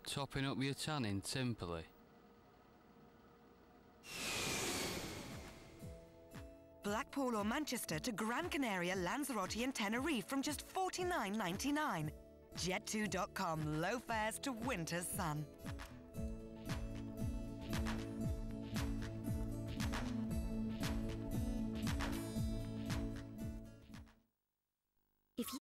Topping up your tan in Timperley. Blackpool or Manchester to Gran Canaria, Lanzarote and Tenerife from just $49.99. Jet2.com, low fares to winter's sun.